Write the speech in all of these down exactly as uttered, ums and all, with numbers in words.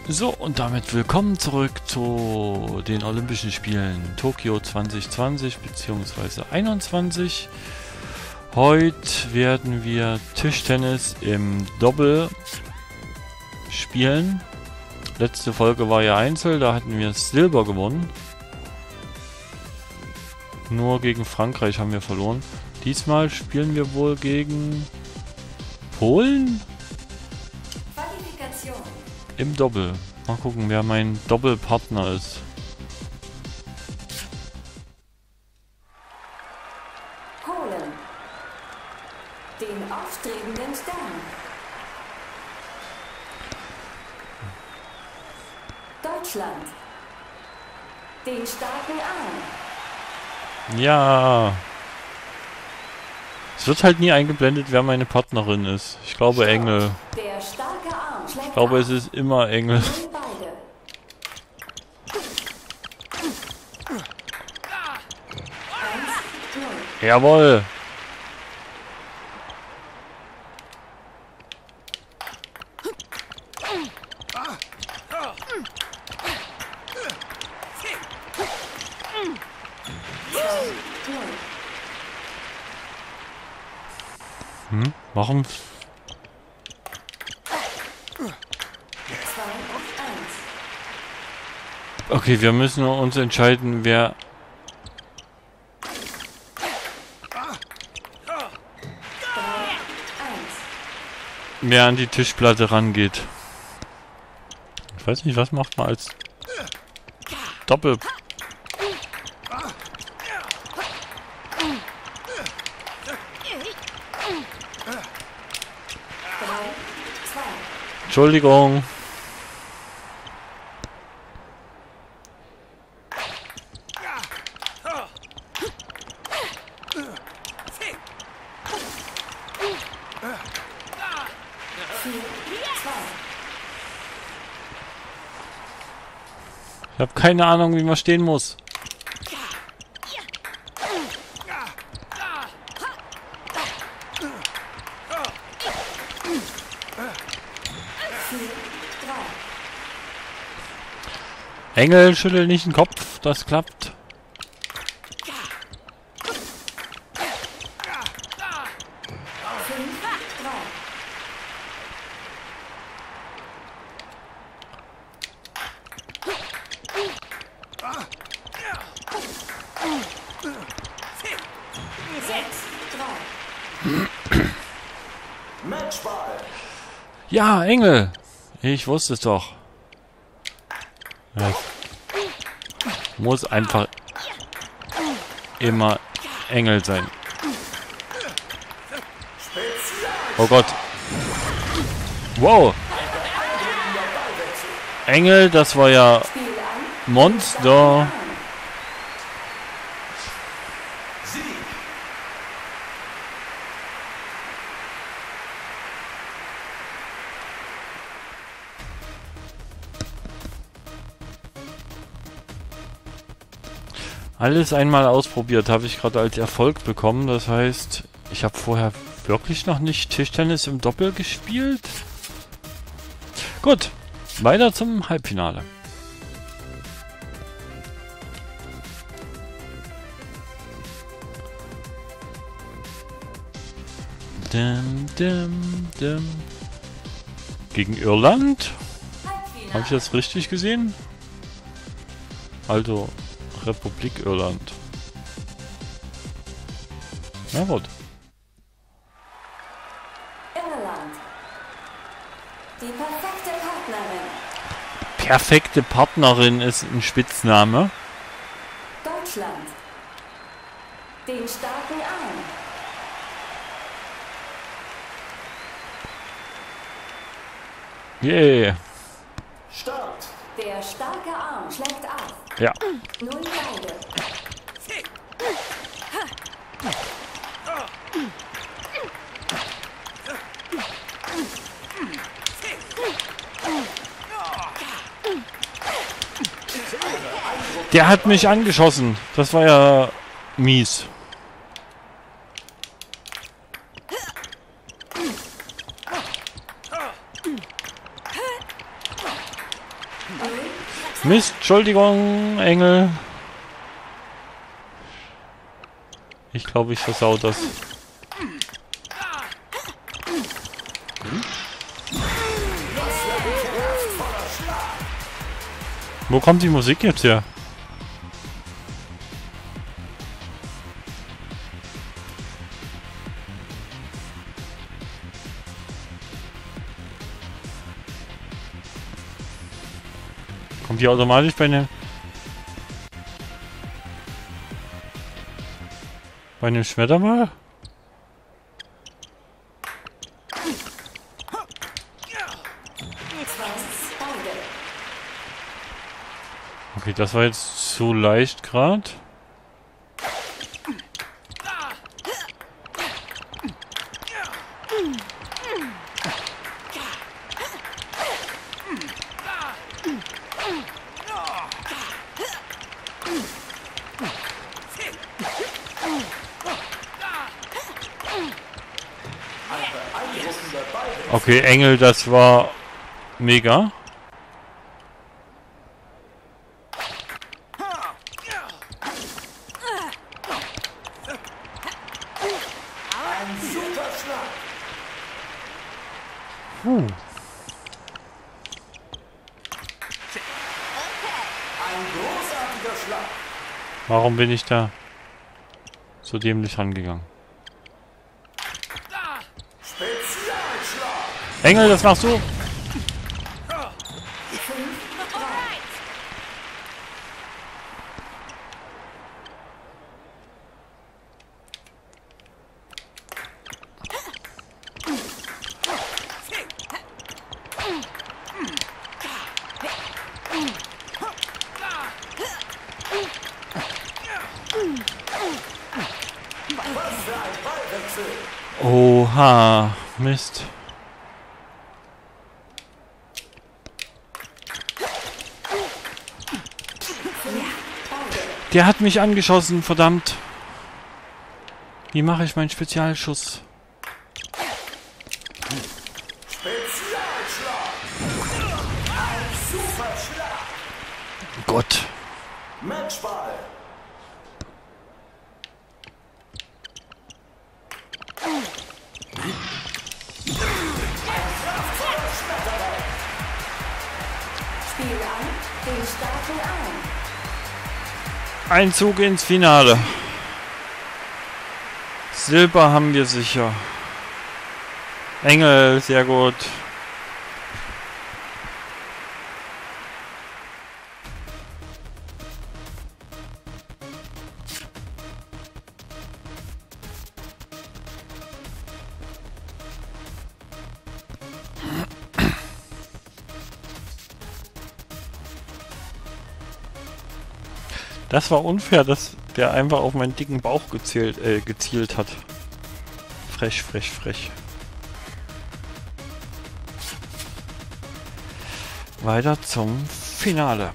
So, und damit willkommen zurück zu den Olympischen Spielen Tokio zwanzig zwanzig bzw. einundzwanzig. Heute werden wir Tischtennis im Doppel spielen. Letzte Folge war ja Einzel, da hatten wir Silber gewonnen. Nur gegen Frankreich haben wir verloren. Diesmal spielen wir wohl gegen Polen? Qualifikation. Im Doppel. Mal gucken, wer mein Doppelpartner ist. Polen. Den aufstrebenden Stern. Deutschland. Den starken Arm. Ja. Es wird halt nie eingeblendet, wer meine Partnerin ist. Ich glaube Engel. Der starke Arm schlägt Ich glaube, ab. es ist immer Engel. Null beide. Eins, null. Jawohl. Null. Hm? Warum? Zwei auf eins. Okay, wir müssen uns entscheiden, wer... Drei, eins. wer an die Tischplatte rangeht. Ich weiß nicht, was macht man als Doppel... Drei, zwei. Entschuldigung. Vier, zwei. Ich habe keine Ahnung, wie man stehen muss. Vier, drei. Engel, schüttel nicht den Kopf, das klappt. Fünf, drei. Sechs, drei. Matchball. Ja, Engel. Ich wusste es doch. Ja. Muss einfach immer Engel sein. Oh Gott. Wow. Engel, das war ja Spiel an. Monster. Sieg. Alles einmal ausprobiert, habe ich gerade als Erfolg bekommen. Das heißt, ich habe vorher wirklich noch nicht Tischtennis im Doppel gespielt. Gut, weiter zum Halbfinale. Dim, dim, dim. Gegen Irland? Habe ich das richtig gesehen? Also, Republik Irland. Na gut. Irland. Die perfekte Partnerin. Perfekte Partnerin ist ein Spitzname. Deutschland. Den starken Arm. Yeah. Start. Der starke Arm schlägt ab. Ja. Null beide. Der hat mich angeschossen. Das war ja mies. Mist, Entschuldigung, Engel. Ich glaube, ich versau das. Wo kommt die Musik jetzt her? Kommt die automatisch bei einem bei einem Schmettermal? Okay, das war jetzt zu leicht gerade. Okay, Engel, das war mega. Puh. Ein großartiger Schlag. Warum bin ich da so dämlich rangegangen? Spezialschlag. Engel, das machst du? Was für ein Ballwechsel. Oha, Mist. Der hat mich angeschossen, verdammt. Wie mache ich meinen Spezialschuss? Spezialschlag. Ein Superschlag. Gott. Matchball. Spiel an, den starken Arm. Einzug ins Finale. Silber haben wir sicher. Engel, sehr gut. Das war unfair, dass der einfach auf meinen dicken Bauch gezielt, äh, gezielt hat. Frech, frech, frech. Weiter zum Finale.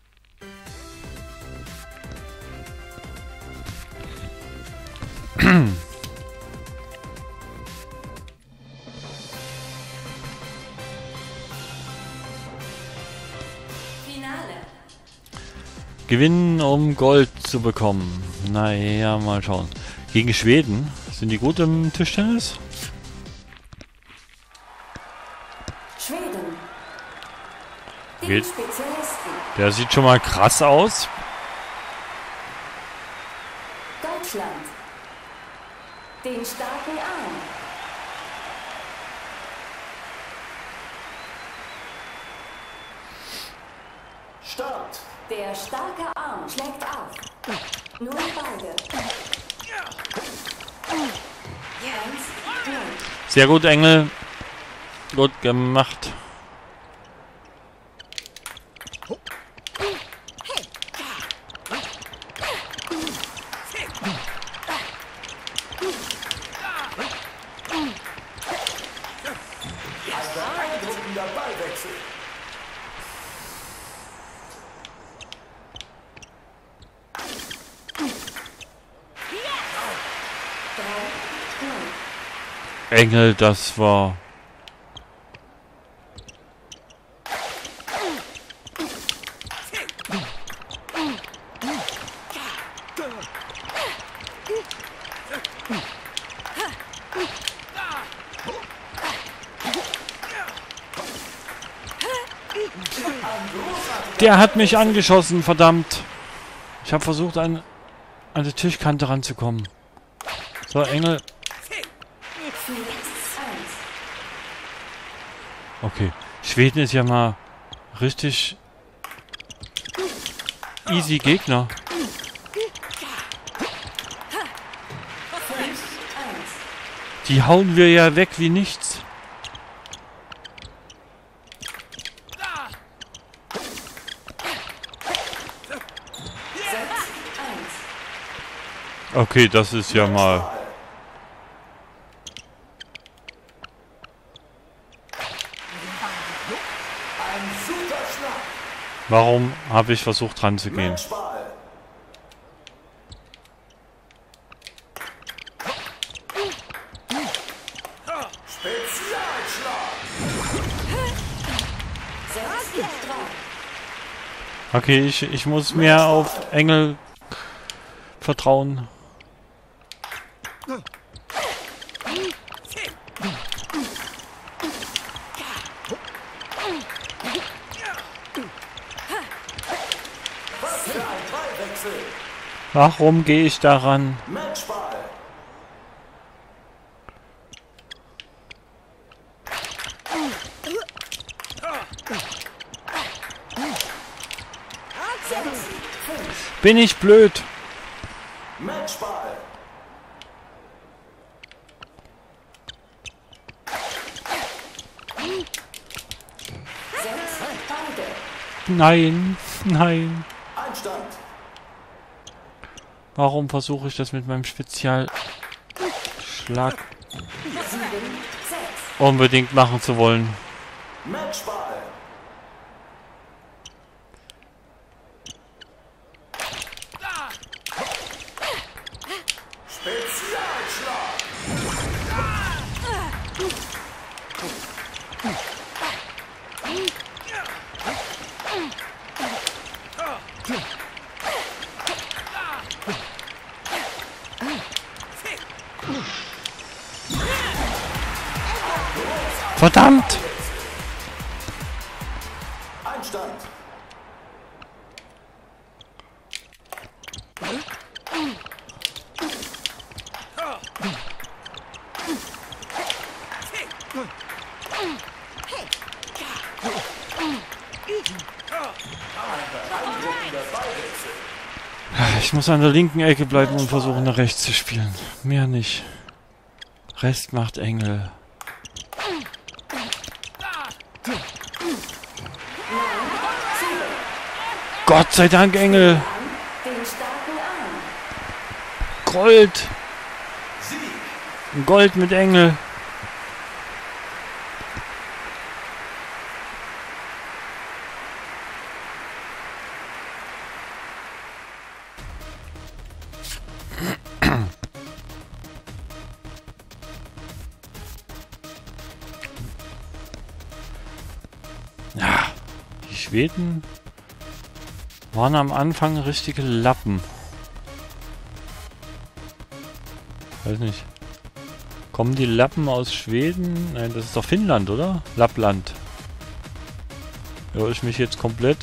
Finale. Gewinnen, um Gold zu bekommen. Naja, mal schauen. Gegen Schweden. Sind die gut im Tischtennis? Schweden. Den Geht. Spezialisten. Der sieht schon mal krass aus. Deutschland. Den starken Arm. Start. Der starke Arm schlägt auf. Nur beide. Eins, null. Sehr gut, Engel. Gut gemacht. Beeindruckender Ballwechsel. Drei, null. Engel, das war... Der hat mich angeschossen, verdammt. Ich habe versucht, an, an die Tischkante ranzukommen. So, Engel. Okay. Schweden ist ja mal richtig easy Gegner. Die hauen wir ja weg wie nichts. Okay, das ist ja mal... Ein super Schlag. Warum habe ich versucht ranzugehen? Matchball. Spezialschlag. Okay, ich, ich muss mehr auf Engel vertrauen. Was für ein Ballwechsel. Warum gehe ich daran? Matchball. Bin ich blöd? Matchball. Nein, nein. Einstand. Warum versuche ich das mit meinem Spezialschlag unbedingt machen zu wollen? Matchball. Spezialschlag. Verdammt! Einstand. Ich muss an der linken Ecke bleiben und versuchen, nach rechts zu spielen. Mehr nicht. Rest macht Engel. Gott sei Dank, Engel! Den starken Arm. Gold! Sieg. Gold mit Engel! Ja, die Schweden waren am Anfang richtige Lappen. Weiß nicht. Kommen die Lappen aus Schweden? Nein, das ist doch Finnland, oder? Lappland. Irre ich mich jetzt komplett?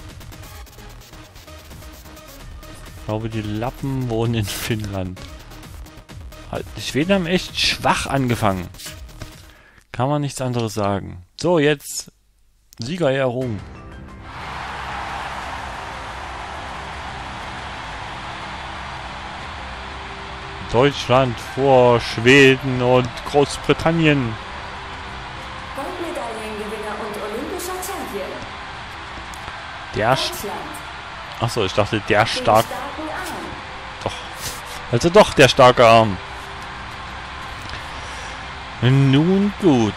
Ich glaube, die Lappen wohnen in Finnland. Die Schweden haben echt schwach angefangen. Kann man nichts anderes sagen. So, jetzt Siegerehrung. Deutschland vor Schweden und Großbritannien. Goldmedaillengewinner und olympischer Champion. Der... Deutschland. Achso, ich dachte, der Den stark... starken Arm. Doch. Also doch, der starke Arm. Nun gut.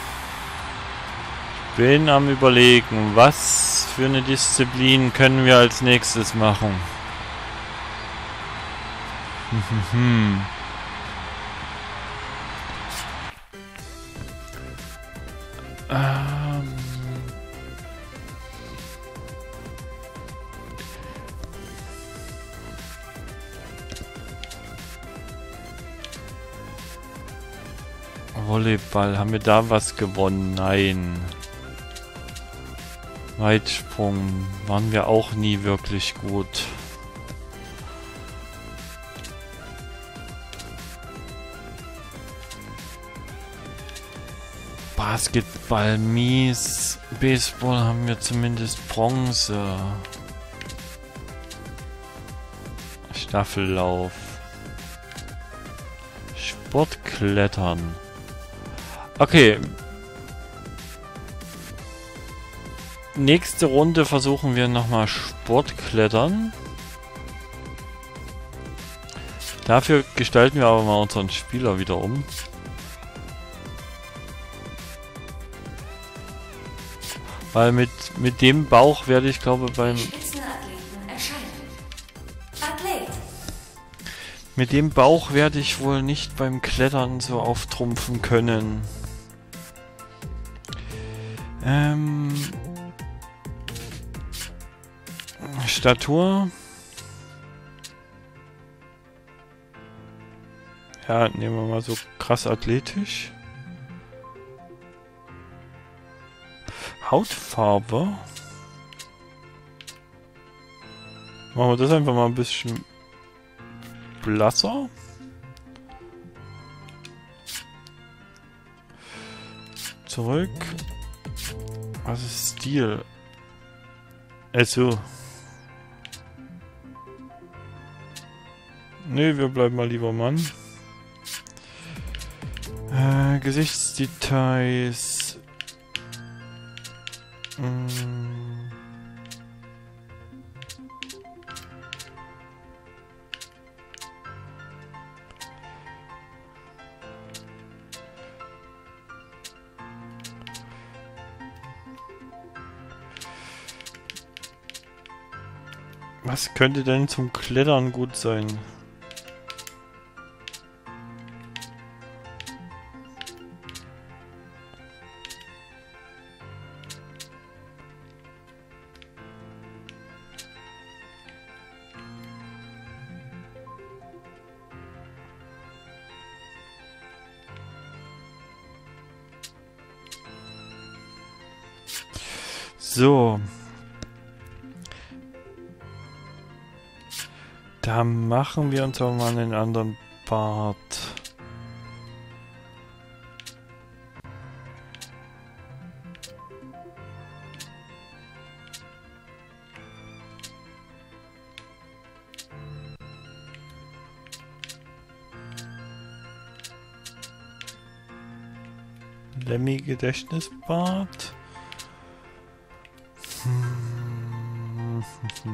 Bin am Überlegen, was für eine Disziplin können wir als nächstes machen. Hm. ähm. Volleyball, haben wir da was gewonnen? Nein. Weitsprung waren wir auch nie wirklich gut. Basketball mies. Baseball haben wir zumindest Bronze. Staffellauf. Sportklettern. Okay. Nächste Runde versuchen wir nochmal Sportklettern. Dafür gestalten wir aber mal unseren Spieler wieder um. Weil mit, mit dem Bauch werde ich, glaube beim... Mit dem Bauch werde ich wohl nicht beim Klettern so auftrumpfen können. Ähm... Statur. Ja, nehmen wir mal so krass athletisch. Hautfarbe. Machen wir das einfach mal ein bisschen blasser. Zurück. Was ist Stil? Also. Ne, wir bleiben mal lieber Mann. Äh, Gesichtsdetails. Hm. Was könnte denn zum Klettern gut sein? So. Da machen wir uns aber mal einen anderen Bart. Lemmy Gedächtnisbart. Hm.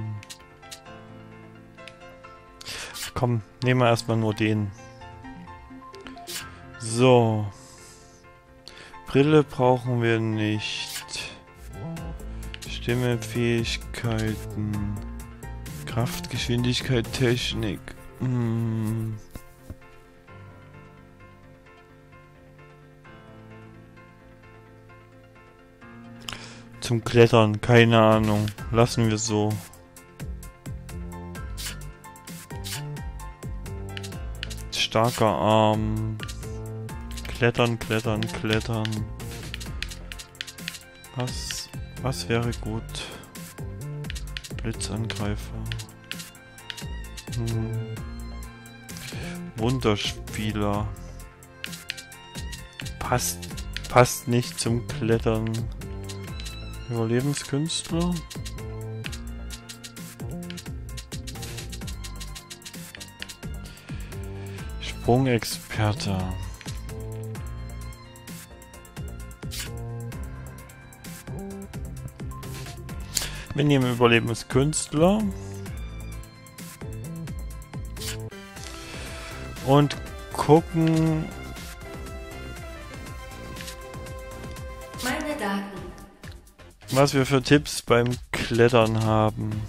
Komm, nehmen wir erstmal nur den. So. Brille brauchen wir nicht. Stimme, Fähigkeiten. Kraft, Geschwindigkeit, Technik. Hm. Zum Klettern, keine Ahnung. Lassen wir so. Starker Arm. Klettern, klettern, klettern. Was, was wäre gut? Blitzangreifer. Hm. Wunderspieler. Passt, passt nicht zum Klettern. Überlebenskünstler. Sprungexperte. Wir nehmen Überlebenskünstler. Und gucken. Meine Daten. Was wir für Tipps beim Klettern haben.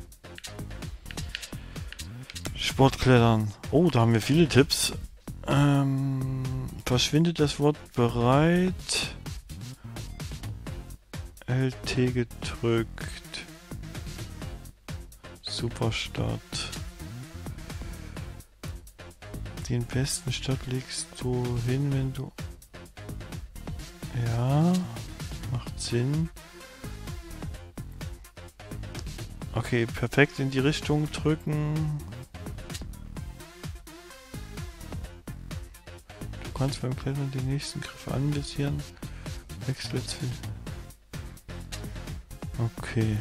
Sportklettern. Oh, da haben wir viele Tipps. Ähm, verschwindet das Wort bereit. L T gedrückt. Superstart. Den besten Start legst du hin, wenn du... Ja, macht Sinn. Okay, perfekt in die Richtung drücken. Du kannst beim Klettern die nächsten Griffe anvisieren. Wechsel zu... Okay.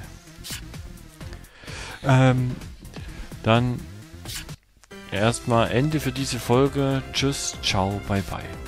Ähm, dann erstmal Ende für diese Folge. Tschüss, ciao, bye bye.